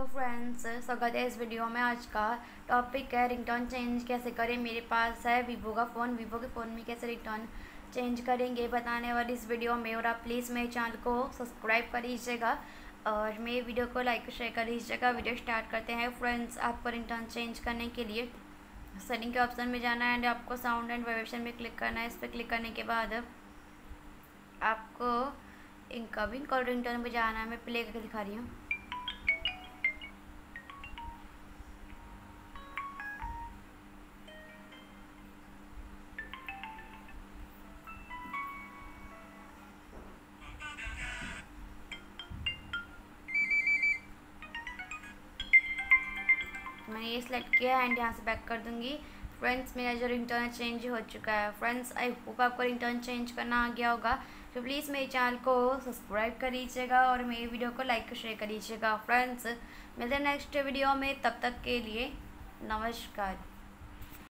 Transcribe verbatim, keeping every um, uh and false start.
Friends, स्वागत है इस वीडियो में। आज का टॉपिक है रिंगटोन चेंज कैसे करें। मेरे पास है वीवो का फ़ोन। वीवो के फ़ोन में कैसे रिंगटोन चेंज करेंगे बताने वाली इस वीडियो में। और आप प्लीज़ मेरे चैनल को सब्सक्राइब कर लीजिएगा और मेरे वीडियो को लाइक शेयर कर लीजिएगा। वीडियो स्टार्ट करते हैं फ्रेंड्स। आपको रिंगटोन चेंज करने के लिए सेटिंग के ऑप्शन में जाना है एंड आपको साउंड एंड वाइब्रेशन में क्लिक करना है। इस पर क्लिक करने के बाद आपको इनकमिंग कॉल रिंगटोन पे जाना है। मैं प्ले करके दिखा रही हूँ। मैंने ये सिलेक्ट किया एंड यहाँ से बैक कर दूँगी। फ्रेंड्स, मेरा जो रिंगटोन चेंज हो चुका है। फ्रेंड्स, आई होप आपको रिंगटोन चेंज करना आ गया होगा। तो प्लीज़ मेरे चैनल को सब्सक्राइब कर लीजिएगा और मेरे वीडियो को लाइक शेयर कर लीजिएगा। फ्रेंड्स, मिलते हैं नेक्स्ट वीडियो में। तब तक के लिए नमस्कार।